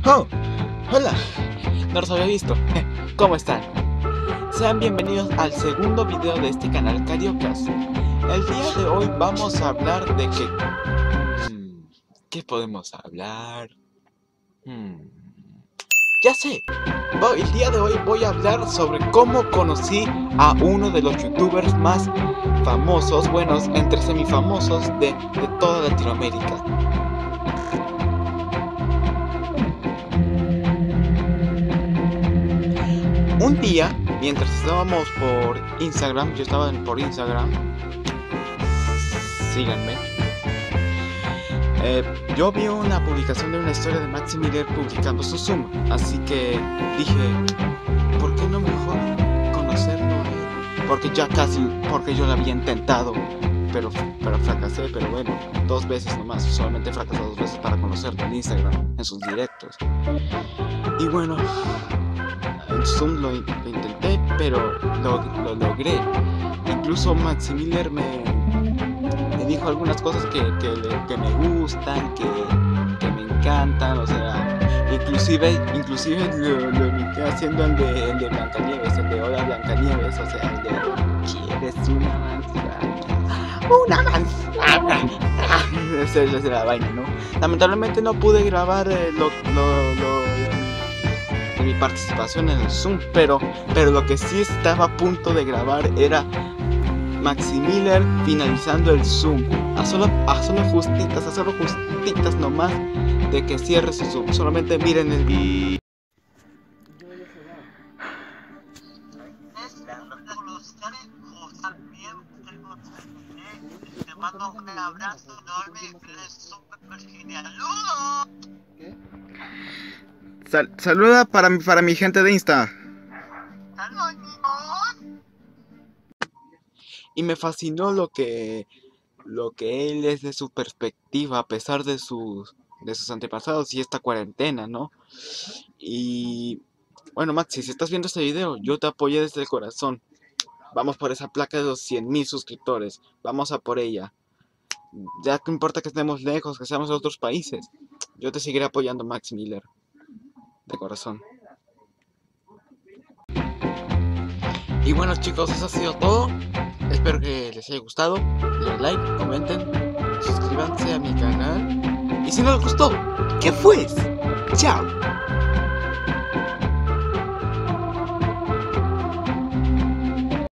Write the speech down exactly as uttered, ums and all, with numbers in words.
Oh, hola, no los había visto. ¿Cómo están? Sean bienvenidos al segundo video de este canal Cariocas. El día de hoy vamos a hablar de que... Hmm, ¿qué podemos hablar? Hmm, ya sé, voy, el día de hoy voy a hablar sobre cómo conocí a uno de los youtubers más famosos, buenos, entre semifamosos de, de toda Latinoamérica. Un día, mientras estábamos por Instagram, yo estaba por Instagram, síganme, eh, yo vi una publicación de una historia de Maxi Miller publicando su Zoom, así que dije, ¿por qué no mejor conocerlo a él? Porque ya casi, porque yo lo había intentado, pero, pero fracasé, pero bueno, dos veces nomás, solamente fracasé dos veces para conocerlo en Instagram, en sus directos. Y bueno, en Zoom lo, lo intenté, pero lo, lo logré. Incluso Maxi Miller me, me dijo algunas cosas que, que, que me gustan, que, que me encantan, o sea, inclusive, inclusive lo, lo imité haciendo el de, el de Blancanieves, el de Hola Blancanieves, o sea, el de ¿quieres una manzana? ¡Una manzana! Esa es la vaina, ¿no? Lamentablemente no pude grabar eh, lo, lo, lo de mi participación en el Zoom, pero, pero lo que sí estaba a punto de grabar era Maxi Miller finalizando el Zoom, a solo, a solo justitas, a solo justitas nomás de que cierre su Zoom. Solamente miren el video. Te mando un abrazo enorme, eres súper genial. Sal saluda para mi, para mi gente de Insta. Y me fascinó lo que lo que él es de su perspectiva, a pesar de sus de sus antepasados y esta cuarentena, ¿no? Y bueno, Maxi, si estás viendo este video, yo te apoyé desde el corazón. Vamos por esa placa de los cien mil suscriptores. Vamos a por ella. Ya que importa que estemos lejos, que seamos de otros países, yo te seguiré apoyando, Maxi Miller. De corazón. Y bueno, chicos, eso ha sido todo. Espero que les haya gustado. Denle like, comenten, suscríbanse a mi canal. Y si no les gustó, ¿qué fue? Chao.